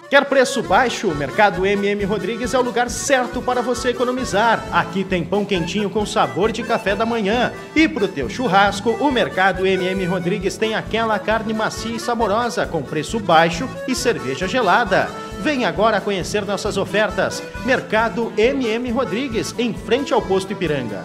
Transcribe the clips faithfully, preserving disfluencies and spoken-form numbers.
Quer preço baixo? O Mercado M M Rodrigues é o lugar certo para você economizar. Aqui tem pão quentinho com sabor de café da manhã. E pro teu churrasco, o Mercado M M Rodrigues tem aquela carne macia e saborosa, com preço baixo e cerveja gelada. Vem agora conhecer nossas ofertas. Mercado M M Rodrigues, em frente ao posto Ipiranga.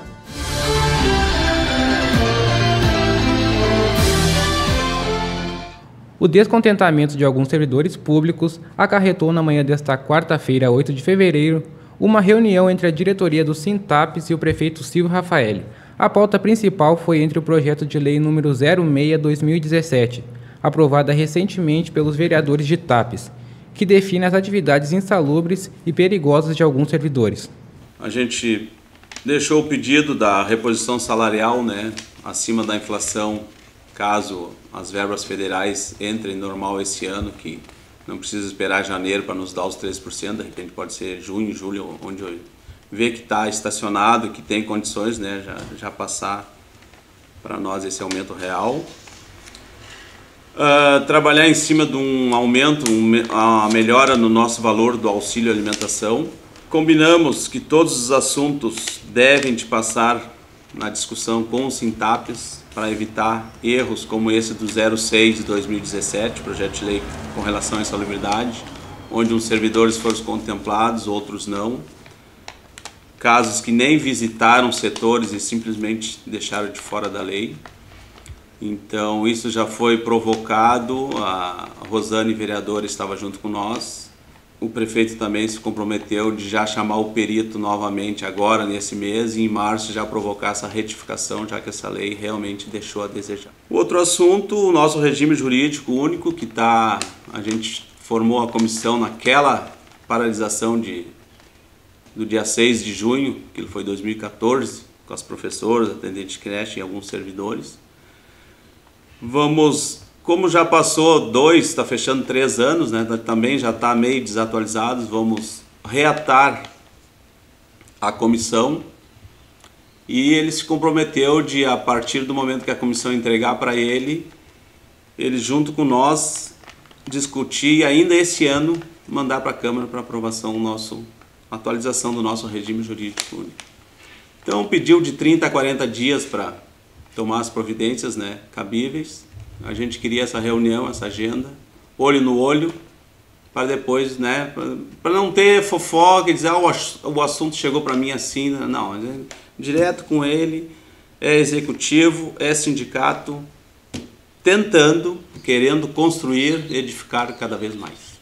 O descontentamento de alguns servidores públicos acarretou na manhã desta quarta-feira, oito de fevereiro, uma reunião entre a diretoria do Sintaps e o prefeito Silvio Rafaeli. A pauta principal foi entre o projeto de lei número zero seis barra dois mil e dezessete, aprovada recentemente pelos vereadores de Tapes, que define as atividades insalubres e perigosas de alguns servidores. A gente deixou o pedido da reposição salarial, né, acima da inflação, caso as verbas federais entrem normal esse ano, que não precisa esperar janeiro para nos dar os três por cento, de repente pode ser junho, julho, onde eu ver que está estacionado, que tem condições, né, já, já passar para nós esse aumento real. Uh, trabalhar em cima de um aumento, um, uma melhora no nosso valor do auxílio alimentação. Combinamos que todos os assuntos devem de passar na discussão com o Sintapes, para evitar erros como esse do zero seis de dois mil e dezessete, projeto de lei com relação à insalubridade, onde uns servidores foram contemplados, outros não. Casos que nem visitaram setores e simplesmente deixaram de fora da lei. Então isso já foi provocado, a Rosane, vereadora, estava junto com nós. O prefeito também se comprometeu de já chamar o perito novamente agora, nesse mês, e em março já provocar essa retificação, já que essa lei realmente deixou a desejar. O outro assunto, o nosso regime jurídico único, que tá, a gente formou a comissão naquela paralisação de, do dia seis de junho, que foi dois mil e quatorze, com as professoras, atendentes de creche e alguns servidores. Vamos... Como já passou dois, está fechando três anos, né, também já está meio desatualizado, vamos reatar a comissão e ele se comprometeu de, a partir do momento que a comissão entregar para ele, ele junto com nós discutir e ainda esse ano mandar para a Câmara para aprovação nosso, atualização do nosso regime jurídico único. Então pediu de trinta a quarenta dias para tomar as providências, né, cabíveis. A gente queria essa reunião, essa agenda, olho no olho, para depois, né, para não ter fofoca e dizer, ah, o assunto chegou para mim assim, não, é direto com ele, é executivo, é sindicato, tentando, querendo construir, edificar cada vez mais.